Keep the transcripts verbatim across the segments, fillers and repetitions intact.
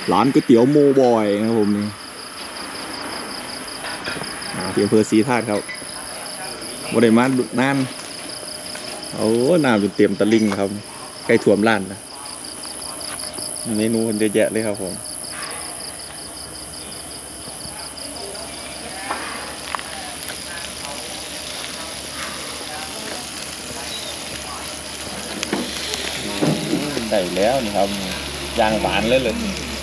ร้านก๋วยเตี๋ยวโมบอยนะครับผมนี่ที่อำเภอศรีธาตุครับบริมาดุนานโอ้น้ำจนเต็มตะลิ่งครับใกล้ท่วมร้านนะเมนูเยอะแยะเลยครับผมได้แล้วนี่ครับยางหวานเลยเลย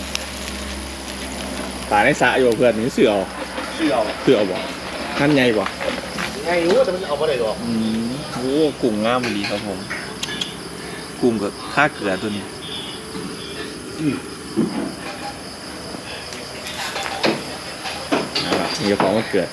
ตาในสระอยู่เพื่อนนี่เสือเอาเสือเอาเสือเอาบ่นั่นใหญ่กว่าไงรู้แต่มันเอาไปไหนหรออืมโอ้กุ้งงามดีครับผมกุ้งกับข้าเกลือตัวนี้นี่ก็ของมันเกิด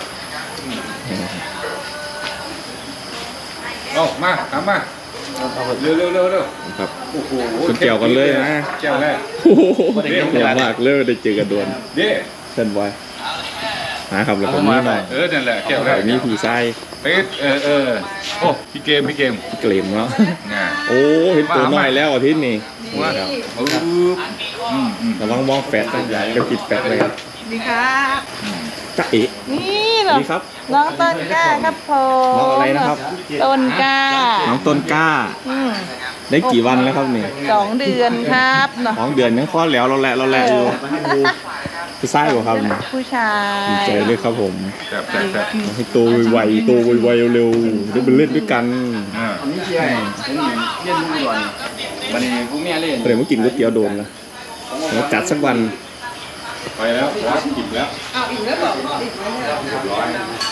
เอามาทำมาเร็วเร็วเร็วเร็วครับโอ้โหคนเกี่ยวกันเลยนะเกี่ยวเลยโอ้โหเกี่ยวมากเลยได้เจอกันด่วนเด้เส้นไว้นะครับแล้วก็มีหน่อยเออนั่นแหละเกี่ยวเลยมีผีไส้เออเออเออโอ้พี่เกมพี่เกมเกลมเนาะโอ้เห็นตัวน้อยแล้วอาทิตย์นี้ว่าอืมระวังมองแฟดนะใหญ่ก็ปิดแฟดเลยครับดีครับจ๊ะเอ๋นี่เหรอดีครับน้องต้นกล้าครับผมน้องอะไรนะครับต้นกล้าน้องต้นกล้าได้กี่วันแล้วครับนี่สองเดือนครับเนาะสองเดือนยังคลอดแล้วเราแหละเราแหละอยู่ผู้ชายเหรอครับผู้ชายดีใจเลยครับผมแบบแบบแบบให้โตไวๆโตไวๆเร็วๆได้ไปเล่นด้วยกันอันนี้ใช่เล่นดูก่อนวันนี้พวกแม่เล่นเดี๋ยวมากินก๋วยเตี๋ยวโดนนะแล้วจัดสักวันไปแล้ววัดอิ่มแล้วอ้าวอิ่มแล้วบอกอิ่มแล้วร้อย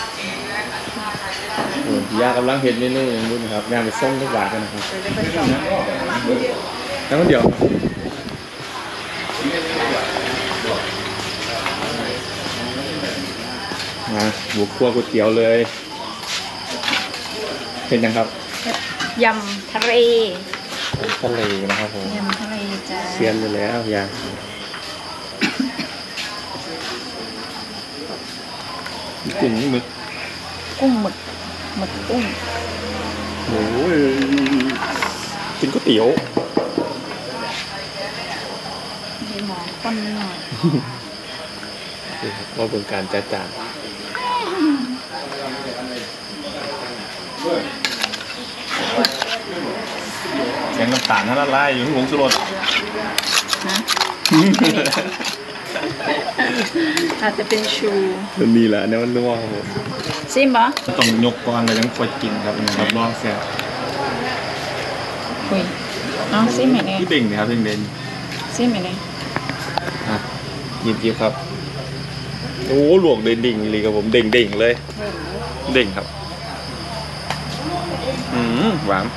ยากำลังเห็นเมนูอย่างนู้นนะครับงานไปส่งทุกวันกันนะครับแล้วเดี๋ยวมาบุกครัวก๋วยเตี๋ยวเลยเป็นยังครับยำทะเลทะเลนะครับผมยำทะเลจ้าเซียนเลยแล้วยากุ้งหมึกกุ้งหมึกหมึกกุ้งโอ้ยกินก๋วยเตี๋ยวมีหมอคนหน่อยว่าเป็นการจัดจานยังน้ำตาลนั่นละลายอยู่หงสุรสอาจจะเป็นชูมันมีแหละเนี่ยมันนัวครับผมซิมปะต้องยกก่อนเลยยังควรกินครับรับรองแซ่บคุยเอาซิมไหมเนี่ยพี่เด่งนะครับพี่เด่งซิมไหมเนี่ยอ่ะหยิบหยิบครับโอ้หลวกเด่งดิ่งเลยครับผมเด่งเด่งเลยเด่งครับอืมหวาน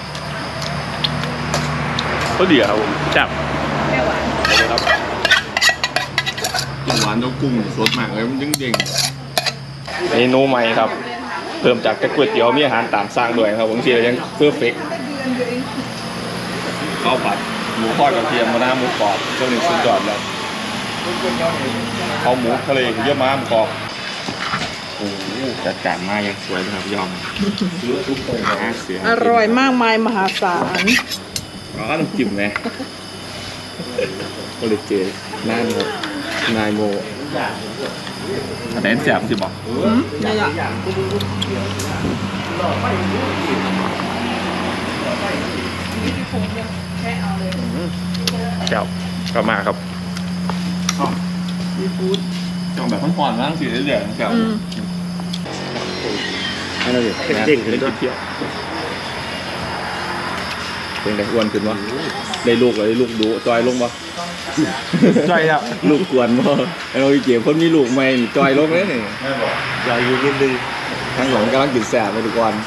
ก็เดี๋ยวผมจับไม่หวานครับกินหวานต้องกุ้งสดมากเลยมันยังเด่งเมนูใหม่ครับเพิ่มจากก๋วยเตี๋ยวมีอาหารตามสั่งด้วยครับผมทีเรายังเพื่อเฟกข้าวผัดหมูทอดกระเทียมมะนาวหมูกรอบช่วงนี้สุดยอดแล้วข้าวหมูทะเลเยอะมากกรอบโอ้จัดการมายังสวยเลยครับยอมอร่อยมากมายมหาศาลอ๋อต้องจิ้มไหมก็เลยเจอหน้านี่ครับนายโมอันไหนแสบสิบอกนี่แหละแก้วกลับมาครับซีฟู้ดจังแบบผ่อนๆนั่งสีเดือดๆแก้วอันนั้นดิเด้งขึ้นด้วยเป็นไงอ้วนขึ้นวะได้ลูกเลยลูกดูจอยลงปะจอยครับลูกกวนปะเราเกี่ยวคนมีลูกใหม่จอยลงเลยนี่จอยอยู่ยินดีทั้งหลังกำลังกินแสบไปทุกวัน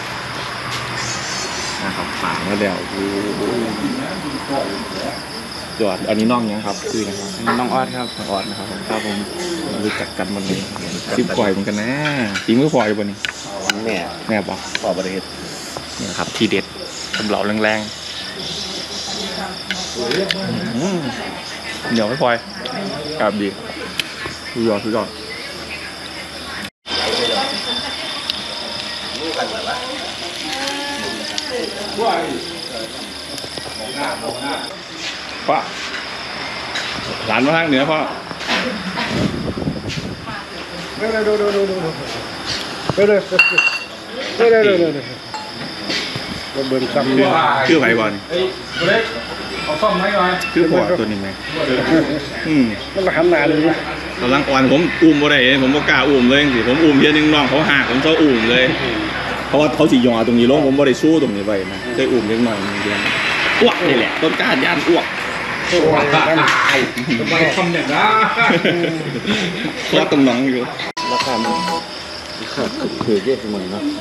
นะครับผ่านมาแล้วจอดอันนี้น้องยังครับคือนะครับน้องออดครับน้องออดนะครับครับผมรู้จักกันมันเลยซิบปล่อยเหมือนกันนะตีมือปล่อยป่ะนี่แม่แม่ปะปล่อยประเทศนี่ครับทีเด็ดทำเหล่าแรงๆเดี๋ยวไม่ปล่อยกลับดีสุดยอดสุดยอดป้าหลานมาทางเหนือพ่อเร็วเร็วเร็วเร็วเร็วเร็วเร็วเร็วเร็วเร็วเร็วเร็วเร็วเบิ่งซ้ำคือคือไผ่บอลเฮ้ยเล็กเอาซ่อมไหมหน่อยคือพ่อตัวนี้ไหมอืมมันมาหันหน้าเลยนะกำลังอ่อนผมอุ้มบ่ได้ผมบ่กล้าอุ้มเลยสิผมอุ้มเพียงนึงน้องเขาหักผมเขาอุ้มเลยเพราะว่าเขาสิยอตรงนี้ลงผมบ่ได้สู้ตรงนี้ไว้นะเคยอุ้มเล็กน้อยนึงเดียวอ้วกนี่แหละต้นกล้าย่านอ้วกโอ้ยนั่นทำไมทำอย่างนั้นเพราะตรงน้องอยู่ราคามันคือเยอะไปหมดเนาะ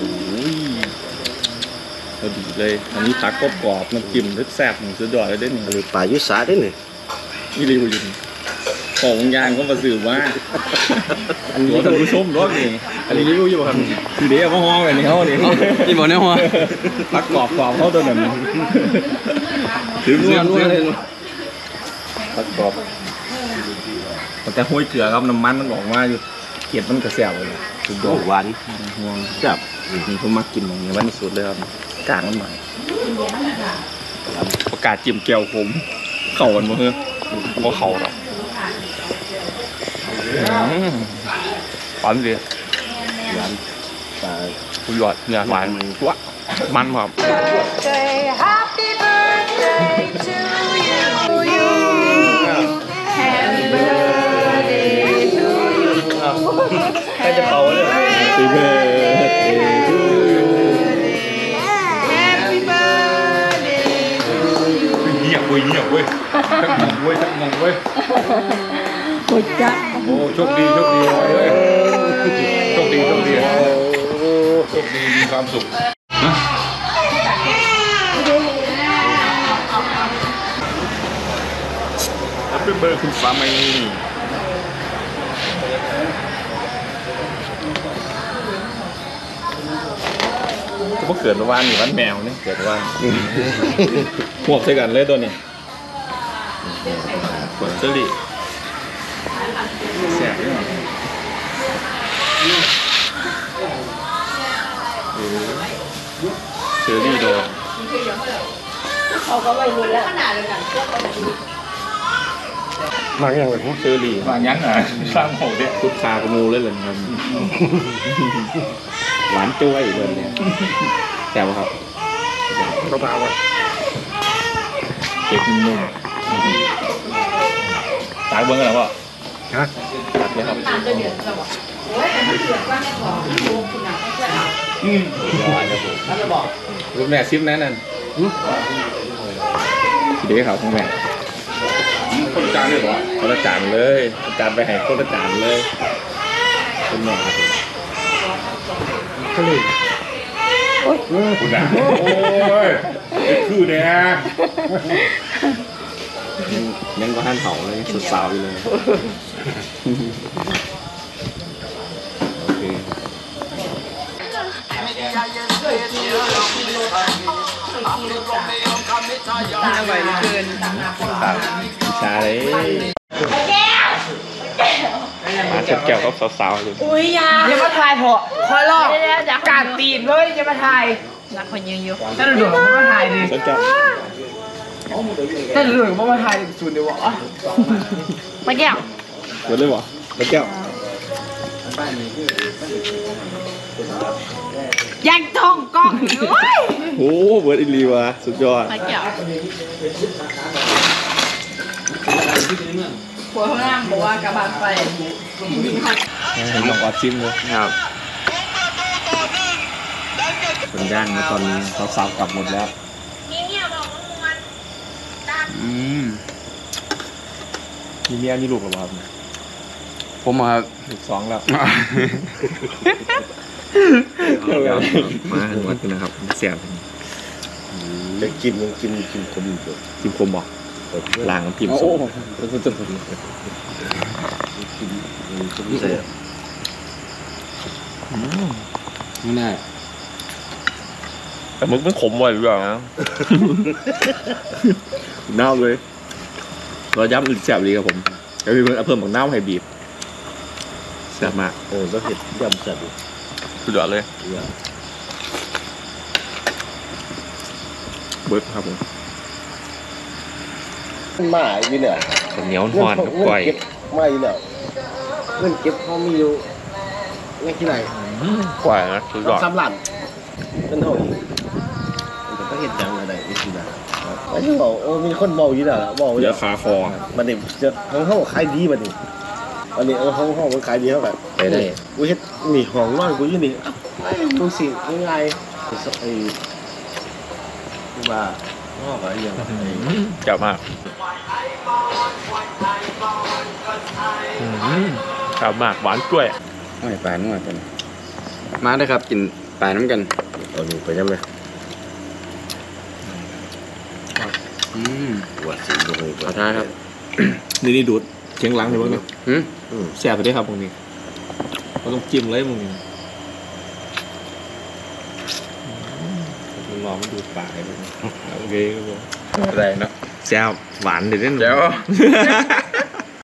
พอดีเลยอันนี้ตักกรอบๆน้ำจิ้มทึกแซ่บหนึ่งสุดยอดเลยเด้หนึ่งหรือป่ายุสาได้หนึ่งนี่รีวิวอยู่ของยางก็มาสื่อว่าอันนี้ท่านผู้ชมรอบนี้อันนี้รีวิวอยู่ครับคือเดี๋ยวมาห้องแบบนี้เขาเนี่ยนี่บอกเนี่ยหัวตักกรอบกรอบเขาตัวนั้นถือเนื้อเนื้อตักกรอบแต่ห้วยเกลือครับน้ำมันมันออกมาอยู่เกล็ดมันกระแสบเลยสุดยอดหวานห่วงจับนี่ผมมากินอย่างนี้วันที่สุดเลยครับกลางมันใหม่ประกาศจิ้มแก้วผมเข่ากันมั้งเฮ้ยเพราะเข่าหรอกหวานเลยหวานป่าสุดยอดเนี่ยหวานวะมันครับ Say happy birthday to you. Happy birthday to you. ใครจะเป่าเลย Happy birthday to you Happy birthday to you. เงียบเว้ยเงียบเว้ยทั้งมองเว้ยทั้งมองเว้ยโอ้ยจ้ะโอ้โชคดีโชคดีเลยโชคดีโชคดีโชคดีมีความสุข Happy birthday คุณสามีก็เพิ่งเกิดเมื่อวานนี่วันแมวนี่เกิดเมื่อวานพวกใส่กันเลยตัวนี้ขวดเชอรี่แซ่บด้วยเชอรี่โดนมาอย่างไรเชอรี่บางยังอ่ะสร้างโหดเนี่ยคุดคากระมูเลยเลยครับหวานจ้วยเลยเนี่ยแซ่บครับกระเพราอ่ะเก็บนุ่มตากเบิ้งกันแล้วป่ะฮะตักเลยครับอืมรูปแม่ซิปนั่นนั่นทีเดียวเขาของแม่คนจานเลยเหรอคนละจานเลยจานไปให้คนละจานเลยเป็นแม่ครับก็เลยคุณนะโอ้ยคือเนี่ยยังก็หั่นเผาเลยสดสาวอยู่เลยโอเคชาเลยมาเช็ดแก้วกับสาวๆเลยอุ้ยยาอย่ามาถ่ายเถอะคอยลอกการตีนเลยอย่ามาถ่ายนักคนยังอยู่ถ้าดูดมาถ่ายดิเช็ดแก้วถ้าดูดมาถ่ายดิสูนเดี๋ยววะมาแก้วเปิดเลยวะเช็ดแก้วยังท่องกล้องอยู่เว้ยโอ้เบิร์ดอิลีวะสุดยอดมาแก้วหัวข้างล่างบอกว่ากระบาดไปเห็นลองออดชิมเลยครับคนย่างนะตอนนี้เขาสาวกลับหมดแล้วอืมมีเมียมีลูกหรือเปล่าครับผมมาลูกสองแล้วมาหมดนะครับเสียบจะกินมันกินกินคมอยู่จิ้มคมบอกล้างน้ำพิมพ์ส้มกินมันคมใส่ไม่ได้แต่มึงมันขมบ่อยหรือเปล่านะเน่าเลยเราย้ำอีกแซ่บเลยครับผมก็คือเพิ่มเพิ่มของเน่าให้บีบแซ่บมากเออแล้วเห็ดยำสัตว์สุดยอดเลยเบิร์ดครับผมมาอยู่เนี่ยเหนียวทอดกับก้อยเก็บมาอยู่เนี่ยเงินเก็บเขามีอยู่ในที่ไหนก้อยนะสุดยอดสามล้านเป็นเท่าอีกมันก็เห็นจังอะไรอีกทีนะไอ้ที่บอกโอ้มีคนบอกอยู่น่ะบอกอเดี๋ยู่ยวขาคอมันนี่จะห้องห้องขายดีมันนี่วันนี้เออห้องห้องมันขายดีเท่าไหร่ไปได้กูเฮ็ดนี่ห้องนอนกูอยู่นี่ไอ้กูสิยังไงไอ้กูว่าห้องอะไรอย่างจับมากจับมากหวานกล้วยไม่ปลาหน่อยกันมาได้ครับกินปลาน้ำกันเอานี่ไปยังไงอืมว่าสิลงไปขอท้าครับนี่นี่ดูดเชียงหลังเห็นบ้างไหมหืมแซ่บไปได้ครับพวกนี้เราต้องจิ้มเลยมึงลองมาดูปากให้ดูโอเคครับผมอะไรเนาะแซ่บหวานเด็ดเด่นเจ้า